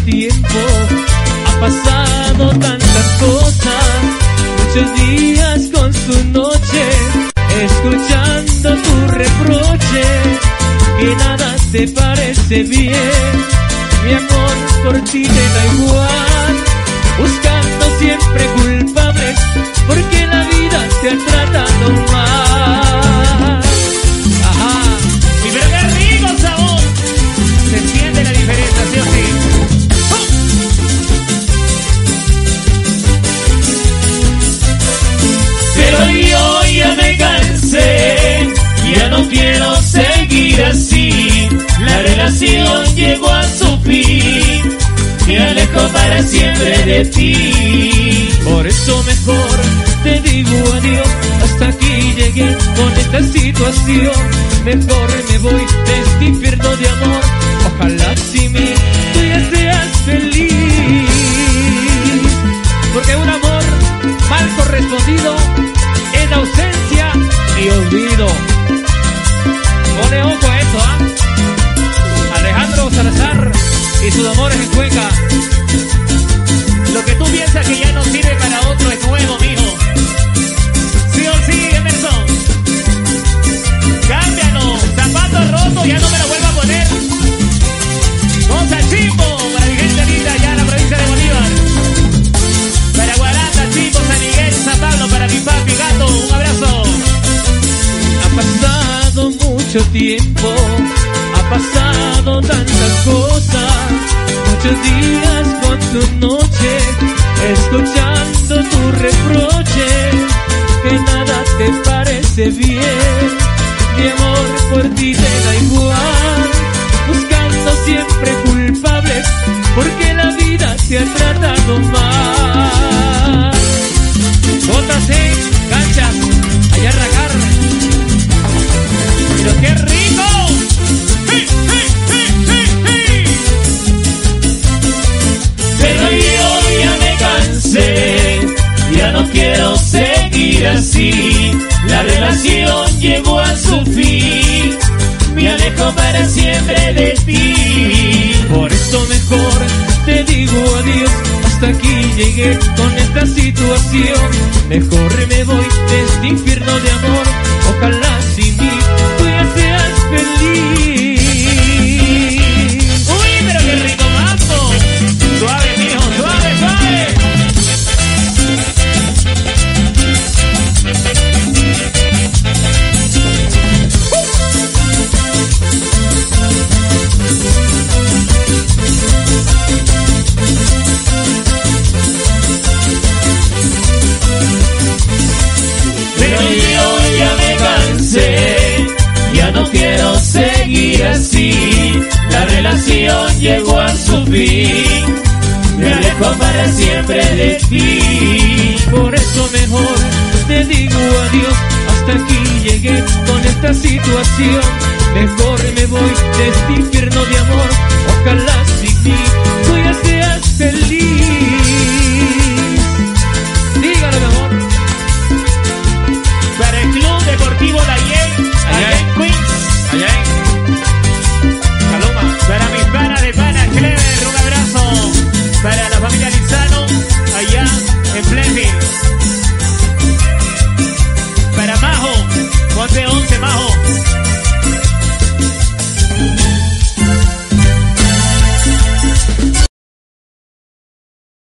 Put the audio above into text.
tiempo, ha pasado tantas cosas, muchos días con su noche, escuchando tu reproche, que nada te parece bien. Mi amor por ti te da igual, buscando siempre culpables, porque la vida te ha tratado mal. Ajá. Y pero qué rico sabor. Se siente la diferencia, ¿sí o sí? Pero yo ya me cansé, ya no quiero seguir así. La relación llegó a su fin, me alejo para siempre de ti. Por eso mejor te digo adiós, hasta aquí llegué con esta situación. Mejor me voy de este infierno de amor, ojalá sin mí tú ya seas feliz. Porque un amor mal correspondido es la ausencia y olvido. Pone ojo a eso, ¿ah? Alejandro Salazar y sus amores en Cuenca. Lo que tú piensas que ya no sirve para otro es nuevo, mijo. ¿Sí o sí, Emerson? Cámbialo. Zapato roto, ya no me lo vuelva a poner. Cosa Chimbo, para mi gente linda allá en la provincia de Bolívar. Para Guarata, Chimbo, San Miguel, San Pablo, para mi papi Gato, un abrazo. Ha pasado mucho tiempo, ha pasado tantas cosas, muchos días con tu noche, escuchando tu reproche, que nada te parece bien. Mi amor por ti te da igual, buscando siempre culpables, porque la vida te ha tratado mal. JC, Canchas, allá a Ragar. ¡Pero qué rico! ¡Sí, sí, sí, sí, sí! Pero yo ya me cansé, ya no quiero seguir así. La relación llegó a su fin, me alejo para siempre de ti. Por eso mejor te digo adiós, hasta aquí llegué con esta situación. Mejor me voy de este infierno de amor, ojalá sin mí tú ya seas feliz. ¡Uy, pero qué rico mambo! Suave, mijo, suave, suave. Pero yo ya me cansé, ya no quiero seguir así. La relación llegó a su fin, me alejo para siempre de ti. Por eso mejor te digo adiós, hasta aquí llegué con esta situación. Mejor me voy de este infierno de amor, ojalá sin mí tú ya seas feliz. Dígalo, mi amor. Para el Club Deportivo La Hiel.